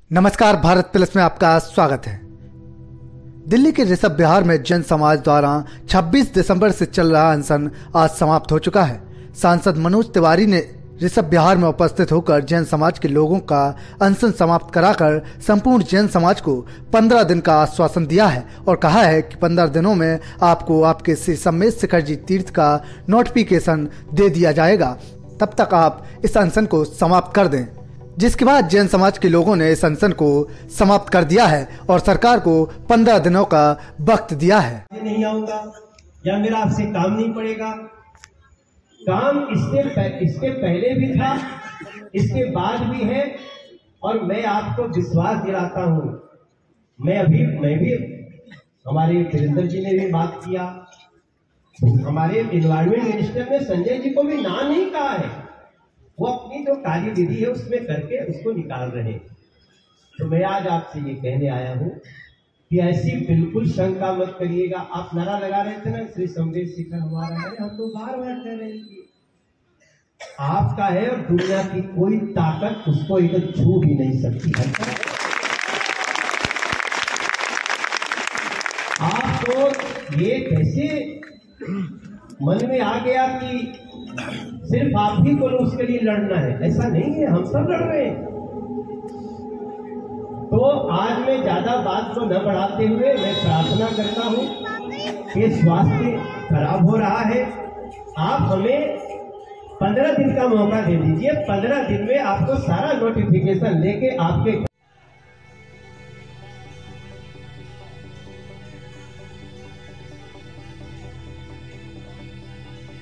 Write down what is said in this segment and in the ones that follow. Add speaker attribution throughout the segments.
Speaker 1: नमस्कार, भारत प्लस में आपका स्वागत है। दिल्ली के ऋषभ विहार में जन समाज द्वारा 26 दिसंबर से चल रहा अनशन आज समाप्त हो चुका है। सांसद मनोज तिवारी ने ऋषभ विहार में उपस्थित होकर जैन समाज के लोगों का अनशन समाप्त कराकर संपूर्ण जैन समाज को 15 दिन का आश्वासन दिया है और कहा है कि 15 दिनों में आपको आपके श्री सम्मेद शिखर जी तीर्थ का नोटिफिकेशन दे दिया जाएगा, तब तक आप इस अनशन को समाप्त कर दें। जिसके बाद जैन समाज के लोगों ने इस अनशन को समाप्त कर दिया है और सरकार को 15 दिनों का वक्त दिया है।
Speaker 2: नहीं आऊंगा या मेरा आपसे काम नहीं पड़ेगा। काम इसके पहले भी था, इसके बाद भी है और मैं आपको विश्वास दिलाता हूं। मैं भी हमारे वीरेंद्र जी ने भी बात किया, हमारे एनवायरमेंट मिनिस्टर ने संजय जी को भी ना नहीं कहा है। वो अपनी जो कार्य विधि है उसमें करके उसको निकाल रहे। तो मैं आज आपसे ये कहने आया हूं कि ऐसी बिल्कुल शंका मत करिएगा। आप नारा लगा रहे थे ना, श्री सम्मेद शिखर हमारा है, हम तो बार बार कह रहे हैं आपका है और दुनिया की कोई ताकत उसको एक छू भी नहीं सकती है। आपको ये कैसे मन में आ गया कि सिर्फ आप ही को उसके लिए लड़ना है? ऐसा नहीं है, हम सब लड़ रहे हैं। तो आज मैं ज्यादा बात को न बढ़ाते हुए मैं प्रार्थना करता हूं कि स्वास्थ्य खराब हो रहा है, आप हमें 15 दिन का मौका दे दीजिए। 15 दिन में आपको सारा नोटिफिकेशन लेके आपके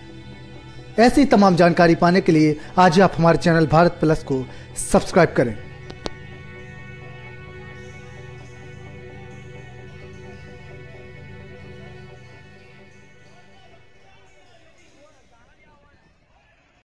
Speaker 1: ऐसी तमाम जानकारी पाने के लिए आज ही आप हमारे चैनल भारत प्लस को सब्सक्राइब करें।